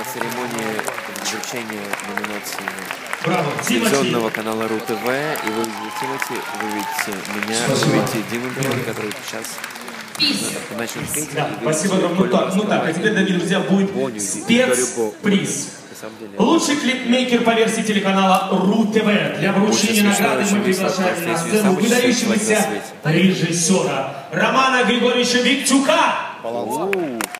церемонии вручения номинации телевизионного канала РУ-ТВ. И вы видите Тимати, вы видите меня, вы видите Диму Билана, который сейчас начал петь. Да, спасибо огромное. Ну так, а теперь, дорогие друзья, будет спецприз. Лучший клипмейкер по версии телеканала РУ-ТВ. Для вручения награды мы приглашаем на сцену выдающегося режиссера Романа Григорьевича Виктюка.